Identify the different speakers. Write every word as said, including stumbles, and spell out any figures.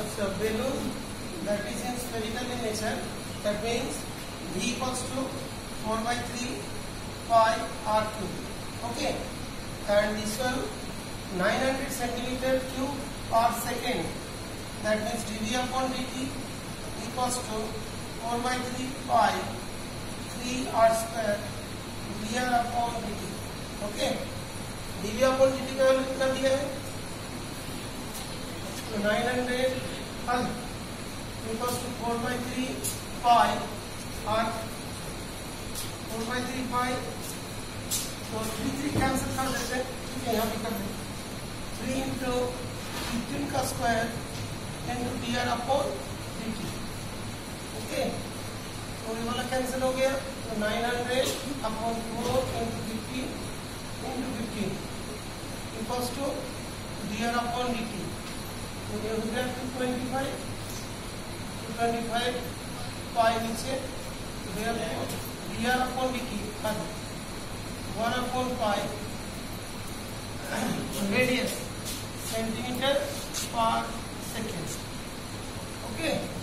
Speaker 1: a balloon that is in spherical in nature. That means V equals to four by three pi r cube. Okay, and this one nine hundred centimeter cube per second. That means dV upon dt equals to four by three pi three r square dr upon dt. Okay, dV upon dt का value कितना दिया है? तो nine hundred equals to four by three pi r four by three pi. तो three three cancel कर देते हैं. ठीक है, यहाँ पे कर देते. three into fifteen का square into dr upon dt. Okay, तो ये वाला कैंसिल हो गया. तो nine hundred upon four into fifteen into fifteen equals to dr upon dt. तो ये हो गया two twenty-five. two twenty-five pi नीचे dr upon dt one upon pi radius centimeter per second. Okay.